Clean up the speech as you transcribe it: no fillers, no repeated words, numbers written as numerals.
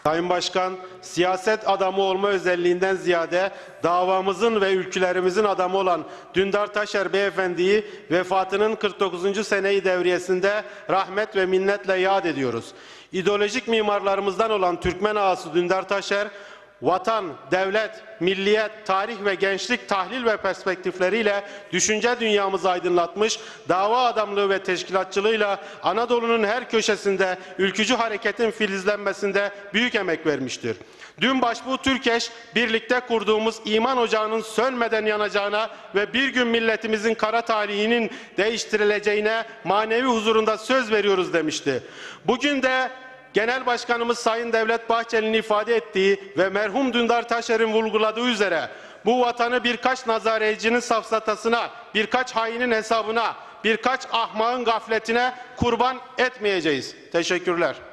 Sayın Başkan, siyaset adamı olma özelliğinden ziyade davamızın ve ülkülerimizin adamı olan Dündar Taşer Beyefendi'yi vefatının 49. seneyi devriyesinde rahmet ve minnetle yad ediyoruz. İdeolojik mimarlarımızdan olan Türkmen ağası Dündar Taşer, vatan, devlet, milliyet, tarih ve gençlik tahlil ve perspektifleriyle düşünce dünyamızı aydınlatmış, dava adamlığı ve teşkilatçılığıyla Anadolu'nun her köşesinde ülkücü hareketin filizlenmesinde büyük emek vermiştir. Dün Başbuğ Türkeş, birlikte kurduğumuz iman ocağının sönmeden yanacağına ve bir gün milletimizin kara talihinin değiştirileceğine manevi huzurunda söz veriyoruz demişti. Bugün de Genel Başkanımız Sayın Devlet Bahçeli'nin ifade ettiği ve merhum Dündar Taşer'in vurguladığı üzere bu vatanı birkaç nazarecinin safsatasına, birkaç hainin hesabına, birkaç ahmağın gafletine kurban etmeyeceğiz. Teşekkürler.